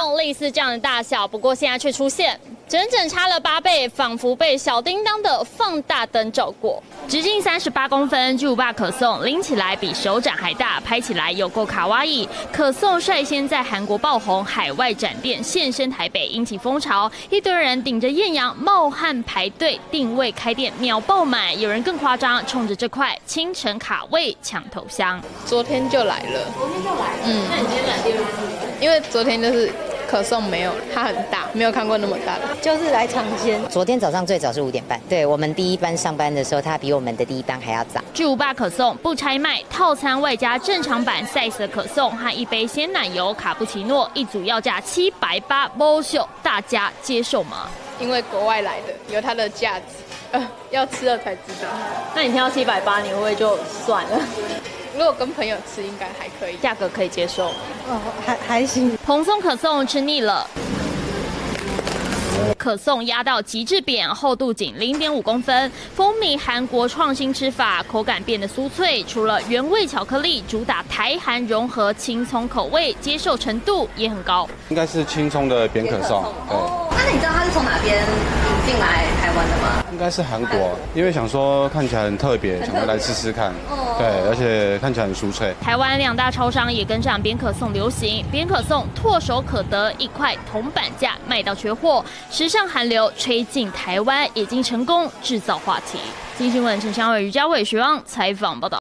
送类似这样的大小，不过现在却出现整整差了8倍，仿佛被小叮当的放大灯照过。直径38公分，巨无霸可颂拎起来比手掌还大，拍起来有够卡哇伊。可颂率先在韩国爆红，海外展店现身台北，引起风潮，一堆人顶着艳阳冒汗排队定位开店，秒爆满。有人更夸张，冲着这块清晨卡位抢头香。 昨天就来了。那你今天来第2次？因为昨天就是可颂没有，它很大，没有看过那么大的， 就是来尝鲜。 昨天早上最早是5点半，对我们第一班上班的时候，它比我们的第一班还要早。 巨无霸可颂不拆卖，套餐外加正常版 size 的可颂和一杯鲜奶油卡布奇诺，一组要价780，不秀，大家接受吗？ 因为国外来的，有它的价值，要吃了才知道。 那你听到780，你会不会就算了？ 如果跟朋友吃，应该还可以， 价格可以接受。 还行。 蓬松可颂吃腻了。可颂压到极致扁，厚度仅0.5公分，风靡韩国创新吃法，口感变得酥脆。除了原味巧克力，主打台韩融合青葱口味，接受程度也很高。 应该是青葱的扁可颂，对。 那你知道它是从哪边引进来台湾的吗？ 应该是韩国，因为想说看起来很特别，想要来试试看。对，而且看起来很酥脆。 台湾2大超商也跟上扁可颂流行，扁可颂唾手可得，1块铜板价卖到缺货。时尚韩流吹进台湾，已经成功制造话题。经新闻陈湘伟、于家伟、徐旺采访报道。